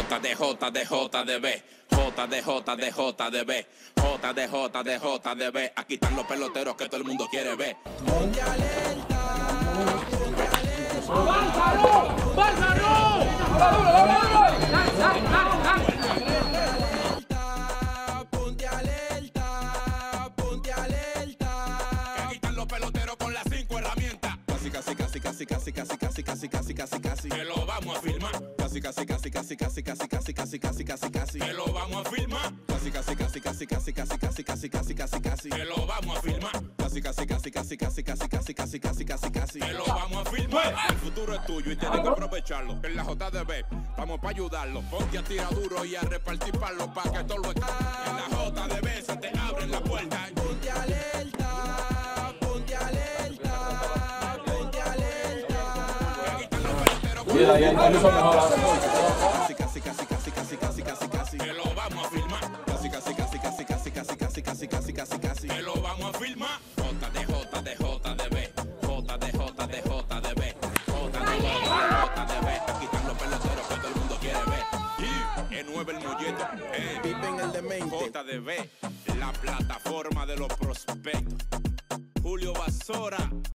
JDB, JDB, JDB. Aquí están los peloteros que todo el mundo quiere ver. Ponte alerta, ponte alerta. ¡Bálsaro! ¡Bálsaro! Ponte alerta, ponte alerta. Aquí están los peloteros con las 5 herramientas. Casi. Que lo vamos a filmar. Casi. Que lo vamos a filmar. Casi. Que lo vamos a filmar. Casi. Que lo vamos a filmar. El futuro es tuyo y tienes que aprovecharlo. En la JDB vamos para ayudarlo. Ponte a tirar duro y a repartir palos para que todo lo esté. En la JDB se te abren la puerta. Ponte alerta, ponte alerta, ponte alerta. Aquí están los peloteros con Mira, y el Cali son mejor. Casi. que lo vamos a filmar. Casi. Que lo vamos a filmar. JDB. Aquí están los peloteros que todo el mundo quiere ver. Y en 9 el mollete. Vive en el demente. JDB, la plataforma de los prospectos. Julio Basora.